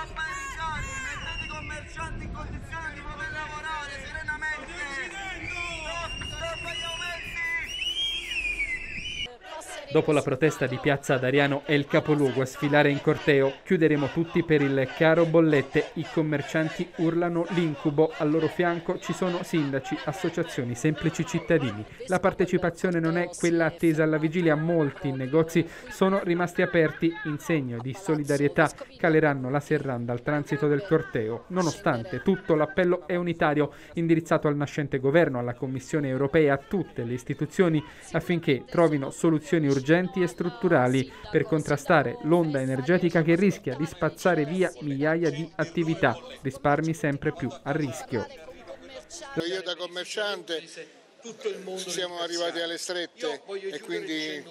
Stop ai rincari, mettete i commercianti in condizione di poter lavorare serenamente. Stop agli aumenti. Dopo la protesta di Piazza ad Ariano è il capoluogo a sfilare in corteo. Chiuderemo tutti per il caro bollette. I commercianti urlano l'incubo. Al loro fianco ci sono sindaci, associazioni, semplici cittadini. La partecipazione non è quella attesa alla vigilia. Molti negozi sono rimasti aperti. In segno di solidarietà caleranno la serranda al transito del corteo. Nonostante tutto, l'appello è unitario, indirizzato al nascente governo, alla Commissione europea e a tutte le istituzioni affinché trovino soluzioni urgenti e strutturali per contrastare l'onda energetica che rischia di spazzare via migliaia di attività, risparmi sempre più a rischio. Io da commerciante siamo arrivati alle strette e quindi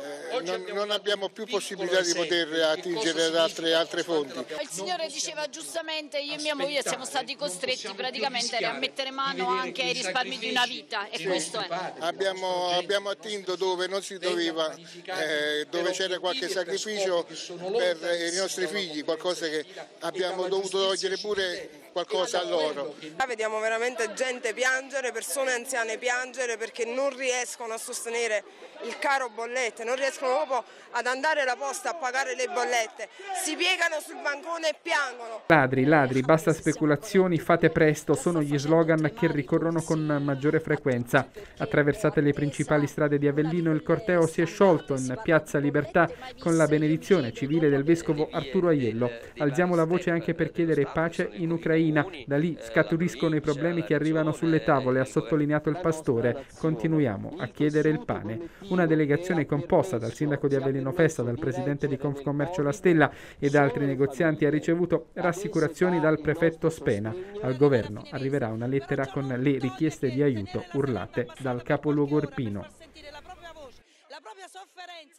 non abbiamo più possibilità di poter attingere ad altre fonti. Il signore diceva giustamente, io e mia moglie siamo stati costretti praticamente a mettere mano anche ai risparmi di una vita e questo è. Abbiamo attinto dove non si doveva, dove c'era qualche sacrificio per i nostri figli, qualcosa che abbiamo dovuto togliere pure qualcosa a loro. Vediamo veramente gente piangere, persone anziane piangere perché non riescono a sostenere il caro bollette, non riescono proprio ad andare alla posta a pagare le bollette, si piegano sul bancone e piangono. Ladri, ladri, basta speculazioni, fate presto, sono gli slogan che ricorrono con maggiore frequenza. Attraversate le principali strade di Avellino, il corteo si è sciolto in Piazza Libertà con la benedizione civile del vescovo Arturo Aiello. Alziamo la voce anche per chiedere pace in Ucraina, da lì scaturiscono i problemi che arrivano sulle tavole, ha sottolineato il pastore. Continuiamo a chiedere il pane. Una delegazione composta dal sindaco di Avellino Festa, dal presidente di Confcommercio La Stella e da altri negozianti ha ricevuto rassicurazioni dal prefetto Spena. Al governo arriverà una lettera con le richieste di aiuto urlate dal capoluogo irpino.